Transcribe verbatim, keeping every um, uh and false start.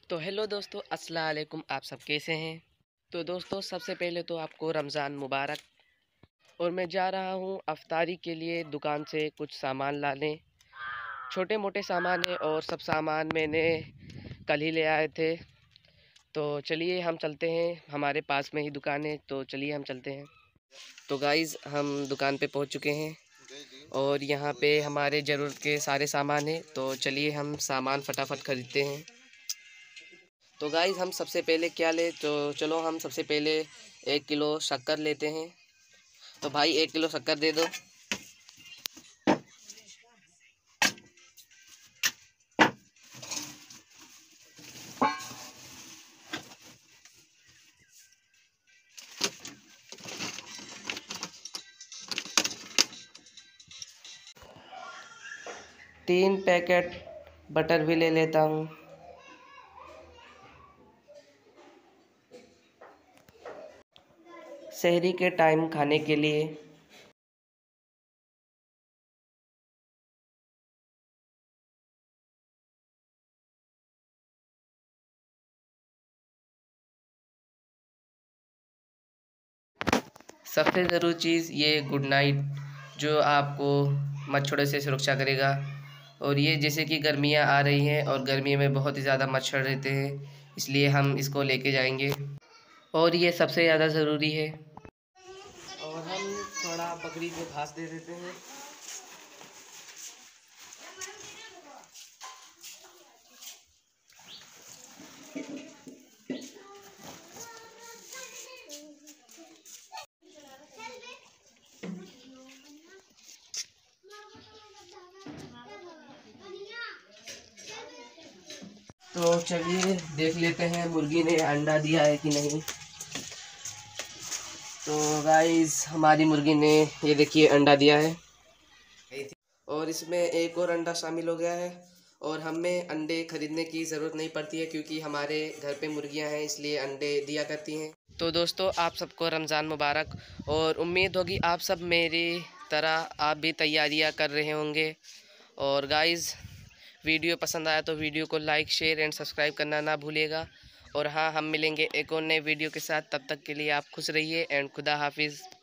तो हेलो दोस्तों, अस्सलाम वालेकुम। आप सब कैसे हैं? तो दोस्तों, सबसे पहले तो आपको रमज़ान मुबारक। और मैं जा रहा हूँ अफ्तारी के लिए दुकान से कुछ सामान लाने। छोटे मोटे सामान है और सब सामान मैंने कल ही ले आए थे। तो चलिए हम चलते हैं, हमारे पास में ही दुकान है, तो चलिए हम चलते हैं। तो गाइज़, हम दुकान पे पहुँच चुके हैं और यहाँ पे हमारे ज़रूरत के सारे सामान हैं। तो चलिए हम सामान फटाफट ख़रीदते हैं। तो गाइस, हम सबसे पहले क्या ले, तो चलो हम सबसे पहले एक किलो शक्कर लेते हैं। तो भाई एक किलो शक्कर दे दो। तीन पैकेट बटर भी ले लेता हूँ। सहरी के टाइम खाने के लिए। सबसे ज़रूरी चीज़ ये गुड नाइट, जो आपको मच्छरों से सुरक्षा करेगा। और ये जैसे कि गर्मियाँ आ रही हैं और गर्मी में बहुत ही ज़्यादा मच्छर रहते हैं, इसलिए हम इसको लेके जाएंगे और ये सबसे ज़्यादा ज़रूरी है। और हम थोड़ा बकरी को घास दे देते हैं। तो चलिए देख लेते हैं मुर्गी ने अंडा दिया है कि नहीं। तो गाइस, हमारी मुर्गी ने ये देखिए अंडा दिया है और इसमें एक और अंडा शामिल हो गया है। और हमें अंडे खरीदने की ज़रूरत नहीं पड़ती है क्योंकि हमारे घर पे मुर्गियां हैं, इसलिए अंडे दिया करती हैं। तो दोस्तों, आप सबको रमज़ान मुबारक। और उम्मीद होगी आप सब मेरी तरह आप भी तैयारियां कर रहे होंगे। और गाइस, वीडियो पसंद आया तो वीडियो को लाइक, शेयर एंड सब्सक्राइब करना ना भूलिएगा। और हाँ, हम मिलेंगे एक और नए वीडियो के साथ। तब तक के लिए आप खुश रहिए एंड खुदा हाफिज़।